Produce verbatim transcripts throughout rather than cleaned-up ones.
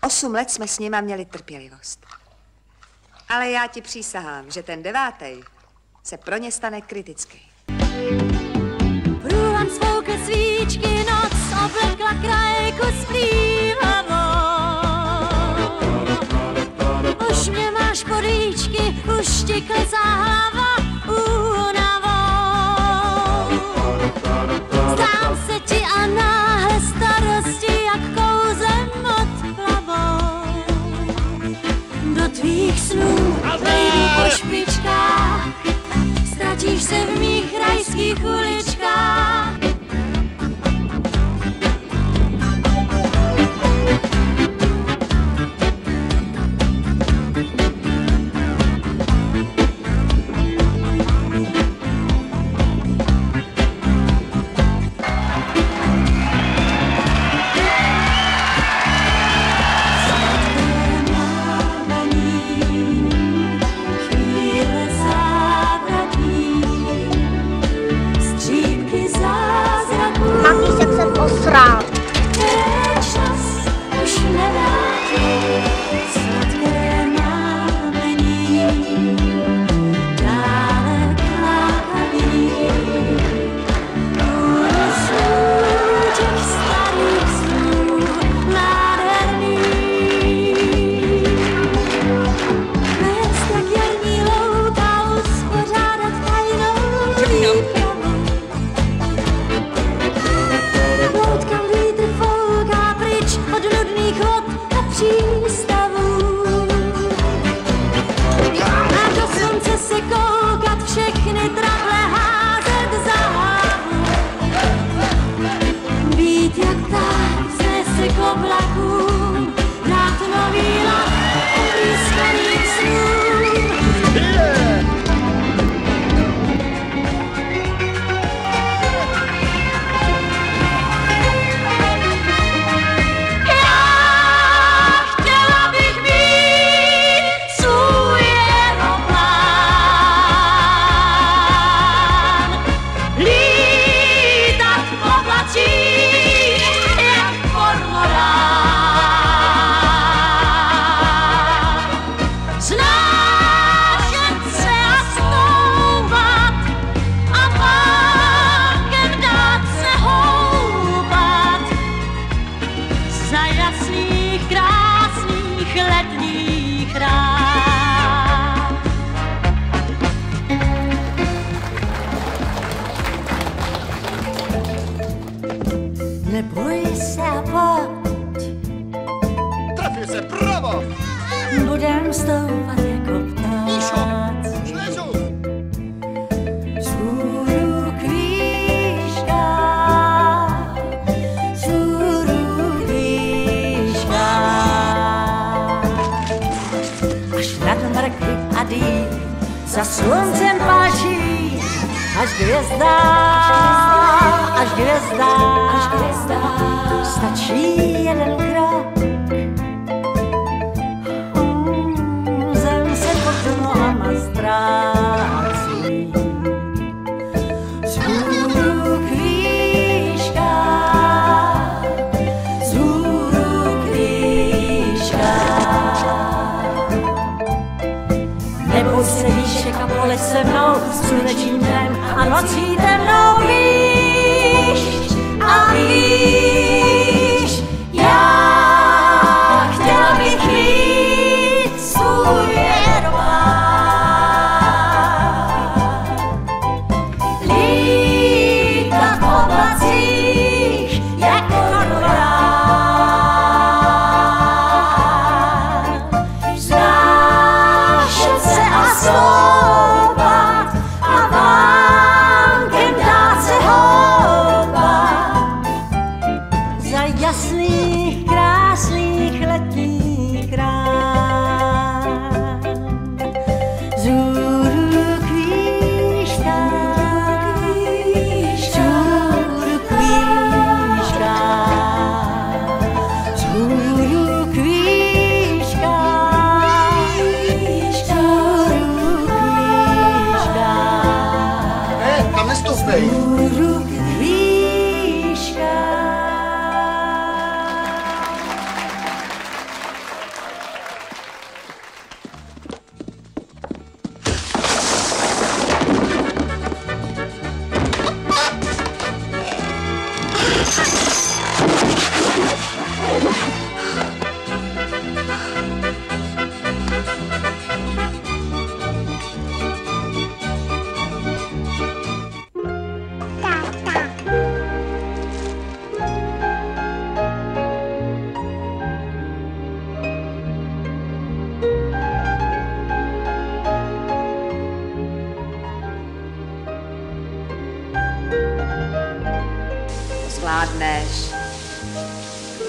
Osm let jsme s nima měli trpělivost. Ale já ti přísahám, že ten devátej se pro ně stane kritický. Průvan svoukl svíčky, noc oblekla krajku splývavou. Už mě máš pod víčky, už ti klesá hlava únavou. Zdám se ti a náhle starosti, jak kouzem od hlavou. Do tvých snů vejdu po špičkách, ztratíš se v mých rajských uličkách. Neboj se a pojď. Trefil se, bravo! Budem stoupat jako pták. Šlezu! Vzhůru kvížka, vzhůru kvížka. Až nad mrkvy a dým za sluncem páčí, až hvězda, až hvězda, až hvězda, stačí jeden krok. Mm, zem se pod nohama ztrácí. Vzhůru kvížka, vzhůru kvížka. Neboj se výšek a pole se mnou, slunečním dnem a nocí temnou, víš a víš, já chtěla bych mít svůj aeroplán, lítat v oblacích jako kormorán, vznášet se a stoupat a vánkem dát se houpat za jasných, krásných letních rán. Vzhůru kvížka, vzhůru kvížka, vzhůru kvížka, vzhůru kvížka. Ne, tam nestoupej. Vzhůru kvížka.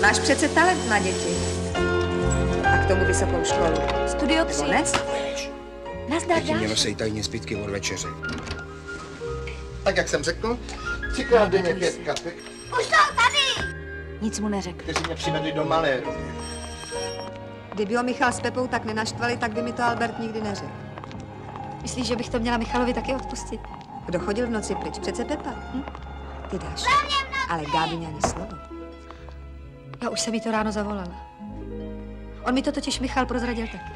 Máš přece talent na děti. A k tomu vysokou školu. Studio tři. Nebo ne? Nazdar, Teď mě dáš? nosej tajně zbytky od večeře. Tak jak jsem řekl, třikrát denně pět kapek, Už jsou tady! Nic mu neřekl. kteří mě přivedli do maléru. Kdyby ho Michal s Pepou tak nenaštvali, tak by mi to Albert nikdy neřekl. Myslíš, že bych to měla Michalovi taky odpustit? Kdo chodil v noci pryč? Přece Pepa. Hm? Ty dáš. Ale Gáby ani slovo. Já už jsem jí to ráno zavolala. On mi to totiž Michal prozradil taky.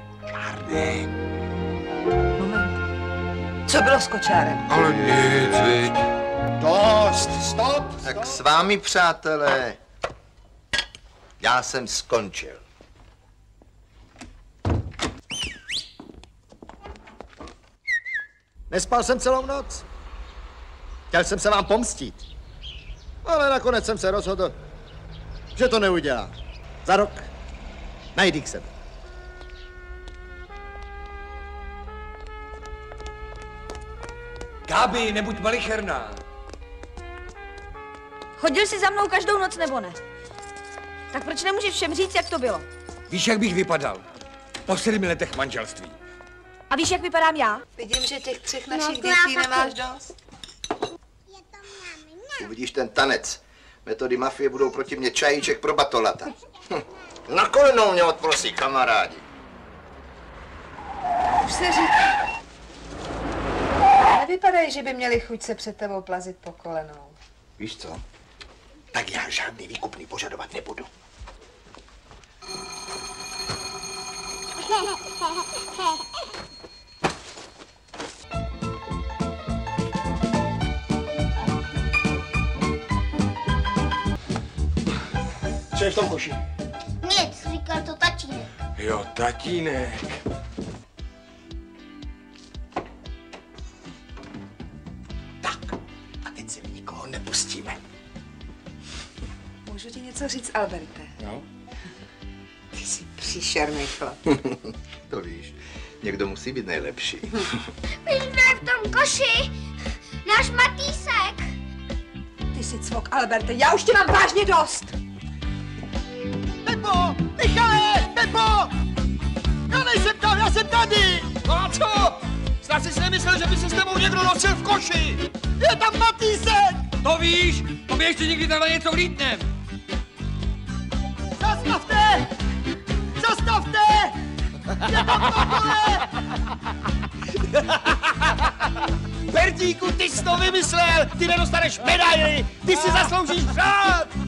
Moment. Co bylo s kočárem? Ale nic, viď. Dost, stop! Tak s vámi, přátelé, já jsem skončil. Nespal jsem celou noc. Chtěl jsem se vám pomstit. Ale nakonec jsem se rozhodl, že to neudělám. Za rok najdi k sebe. Gábi, nebuď malicherná. Chodil jsi za mnou každou noc, nebo ne? Tak proč nemůžeš všem říct, jak to bylo? Víš, jak bych vypadal? Po sedmi letech manželství. A víš, jak vypadám já? Vidím, že těch třech No, našich to já dětí taky. nemáš dost. Uvidíš ten tanec. Metody mafie budou proti mě čajíček pro batolata. Hm. Na kolenou mě odprosí, kamarádi. Už se říká. Nevypadají, že by měli chuť se před tebou plazit po kolenou. Víš co? Tak já žádný výkupný požadovat nebudu. Co je v tom koši? Nic, říkal to tatínek. Jo, tatínek. Tak, a teď se nikoho nepustíme. Můžu ti něco říct, Alberte? No. Ty jsi příšerný chlap. To víš, někdo musí být nejlepší. Víš, kdo je v tom koši? Náš Matýsek. Ty jsi cvok, Alberte, já už tě mám vážně dost. Pepo! Michale! Pepo! Já nejsem tam, já jsem tady! No a co? Snad jsi si nemyslel, že by se s tebou někdo nosil v koši. Je tam Matýsek! To víš, to mi ještě někdy takhle něco lítnem. Zastavte! Zastavte! Je tam tohle! Bertíku, ty jsi to vymyslel! Ty nedostaneš medaili! Ty si zasloužíš řád!